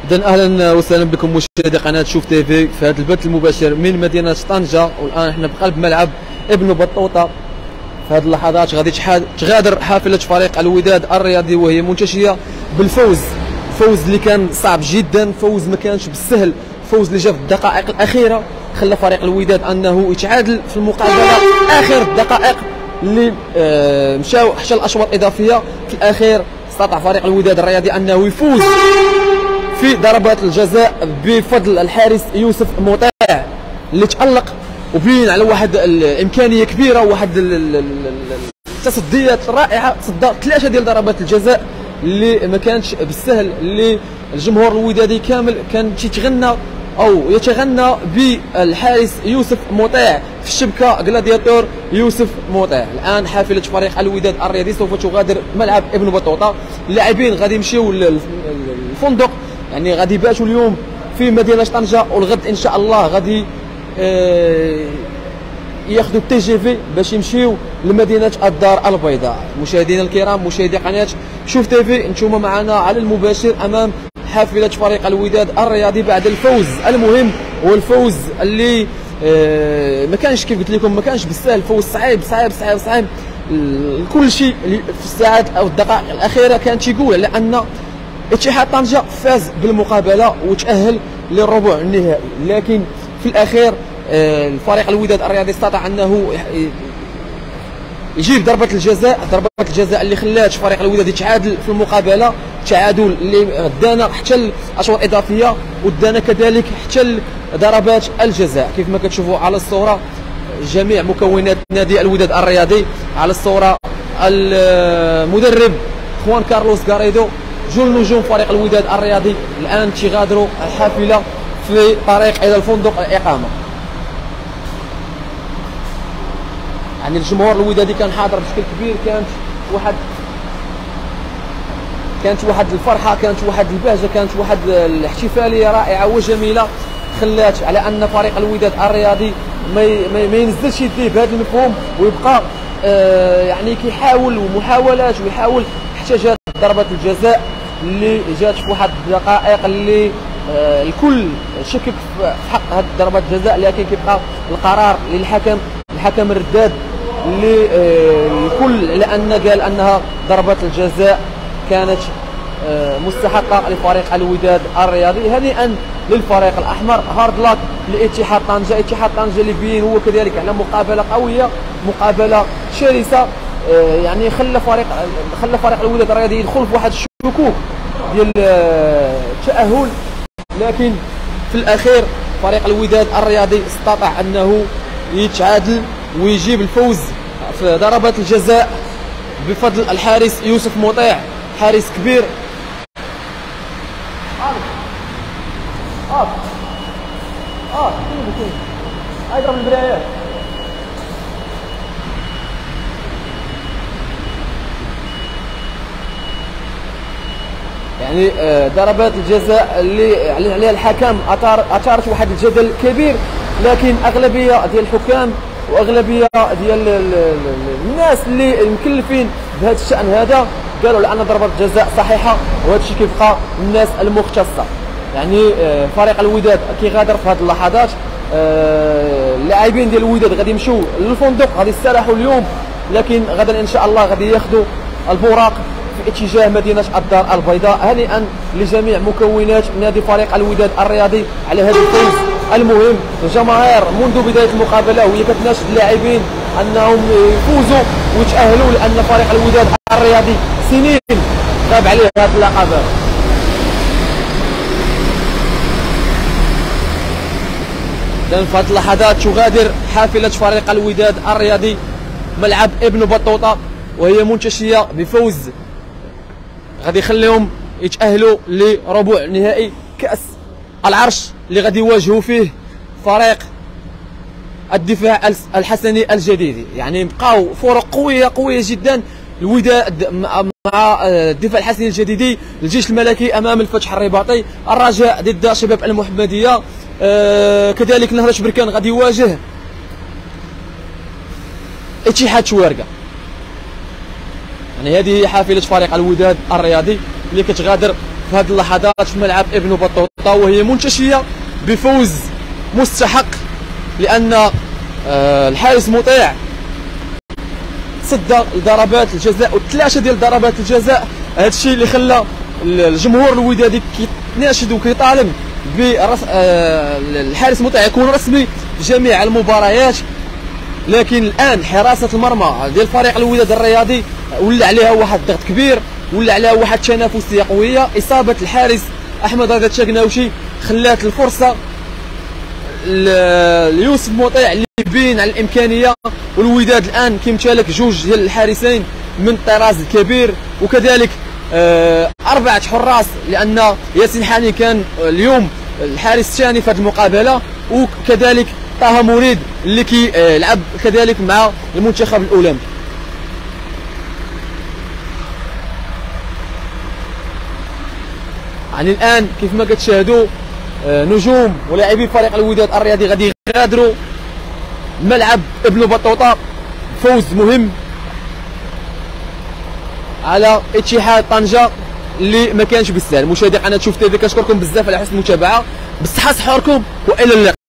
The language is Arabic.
إذن أهلا وسهلا بكم مشاهدي قناة شوف تيفي في هذا البث المباشر من مدينة طنجة، والآن احنا بقلب ملعب ابن بطوطة. في هذه اللحظات غادي تغادر حافلة فريق الوداد الرياضي وهي منتشية بالفوز، فوز اللي كان صعب جدا، فوز ما كانش بالسهل، فوز اللي جا في الدقائق الأخيرة خلى فريق الوداد أنه يتعادل في المقابلة آخر الدقائق اللي مشاو حتى الأشواط الإضافية. في الأخير استطاع فريق الوداد الرياضي أنه يفوز في ضربات الجزاء بفضل الحارس يوسف مطيع اللي تألق وبين على واحد الامكانيه كبيره وواحد التصديات رائعه، صدى 3 ديال ضربات الجزاء اللي ما كانتش بالسهل، اللي الجمهور الودادي كامل كان تيتغنى او يتغنى بالحارس يوسف مطيع في الشبكه غلادياتور يوسف مطيع. الان حافله فريق الوداد الرياضي سوف تغادر ملعب ابن بطوطه، اللاعبين غادي يمشيو للفندق، يعني غادي يباتوا اليوم في مدينه طنجه، والغد ان شاء الله غادي ياخذوا التي جي في باش يمشيو لمدينه الدار البيضاء. مشاهدينا الكرام، مشاهدي قناه شوف تيفي، انتم معنا على المباشر امام حافله فريق الوداد الرياضي بعد الفوز المهم، والفوز اللي ما كانش كيف قلت لكم ما كانش بالسهل، فوز صعيب صعيب صعيب صعيب. كل شيء في الساعات او الدقائق الاخيره كان تيقول على ان اتحاد طنجة فاز بالمقابله وتاهل للربع النهائي، لكن في الاخير الفريق الوداد الرياضي استطاع انه يجيب ضربه الجزاء اللي خلات فريق الوداد يتعادل في المقابله، تعادل اللي دانا حتى الاشواط الاضافيه ودانا كذلك حتى ضربات الجزاء. كيف ما كتشوفوا على الصوره جميع مكونات نادي الوداد الرياضي، على الصوره المدرب خوان كارلوس غاريدو، جل نجوم فريق الوداد الرياضي الان تيغادروا الحافله في طريق الى الفندق الاقامه. يعني الجمهور الودادي كان حاضر بشكل كبير، كانت واحد الفرحه، كانت واحد البهجه، كانت واحد الاحتفاليه رائعه وجميله، خلات على ان فريق الوداد الرياضي ما ينزلش يديه بهذا المفهوم، ويبقى يعني كيحاول ومحاولات ويحاول حتى جات ضربه الجزاء اللي جات في واحد الدقائق اللي الكل شكك في حق هذه ضربه الجزاء، لكن كيبقى القرار للحكم، الحكم الرداد اللي الكل على ان قال انها ضربه الجزاء كانت مستحقه لفريق الوداد الرياضي. هنيئا للفريق الاحمر، هارد لاك لاتحاد طنجه، اتحاد طنجه اللي بين هو كذلك على مقابله قويه، مقابله شرسه، يعني خلى فريق الوداد الرياضي يدخل في واحد الشكوك ديال التاهل، لكن في الاخير فريق الوداد الرياضي استطاع انه يتعادل ويجيب الفوز في ضربات الجزاء بفضل الحارس يوسف مطيع، حارس كبير. اضرب البرايات. يعني ضربات الجزاء اللي عليها الحكم اثارت واحد الجدل كبير، لكن اغلبيه ديال الحكام واغلبيه ديال الناس اللي مكلفين بهذا الشان هذا قالوا على ان ضربه الجزاء صحيحه، وهذا الشيء كيبقى الناس المختصه. يعني فريق الوداد كيغادر في هذه اللحظات، اللاعبين ديال الوداد غادي يمشيو للفندق، غادي يستراحوا اليوم، لكن غدا ان شاء الله غادي ياخذوا البراق في اتجاه مدينه الدار البيضاء. هنيئا لجميع مكونات نادي فريق الوداد الرياضي على هذا الفوز المهم. الجماهير منذ بدايه المقابله وهي كتناشد اللاعبين انهم يفوزوا ويتاهلوا، لان فريق الوداد الرياضي سنين غاب عليه هذه اللقبات. إذن في هذه اللحظات تغادر حافله فريق الوداد الرياضي ملعب ابن بطوطه وهي منتشيه بفوز غادي يخليهم يتأهلوا لربع نهائي كأس العرش اللي غادي يواجهوا فيه فريق الدفاع الحسني الجديدي. يعني بقاو فرق قوية جدا، الوداد مع الدفاع الحسني الجديدي، الجيش الملكي امام الفتح الرباطي، الرجاء ضد شباب المحمدية، كذلك نهضة بركان غادي يواجه اتحاد شوارقة. يعني هذه حافلة فريق الوداد الرياضي اللي كتغادر في هذه اللحظات في ملعب ابن بطوطة، وهي منتشية بفوز مستحق، لأن الحارس مطيع صد ضربات الجزاء وثلاثه ديال ضربات الجزاء. هذا الشيء اللي خلى الجمهور الودادي كيتناشد وكيطالب الحارس مطيع يكون رسمي في جميع المباريات. لكن الان حراسه المرمى ديال فريق الوداد الرياضي ولا عليها واحد الضغط كبير، ولا عليها واحد التنافسيه قويه. اصابه الحارس احمد رضا التشكناوشي خلات الفرصه ليوسف مطيع اللي بين على الامكانيه، والوداد الان كيمتلك جوج ديال الحارسين من الطراز الكبير، وكذلك 4 حراس، لان ياسين حاني كان اليوم الحارس الثاني في هذه المقابله، وكذلك طه مريد اللي كيلعب كذلك مع المنتخب الاولمبي. يعني الان كيف ما كتشاهدوا نجوم ولاعبي فريق الوداد الرياضي غادي يغادروا ملعب ابن بطوطة. فوز مهم على اتحاد طنجة اللي ما كانش بالسهل. مشاهدي قناه شوف تيفي كنشكركم بزاف على حسن المتابعه، بالصحه صحوركم والى اللقاء.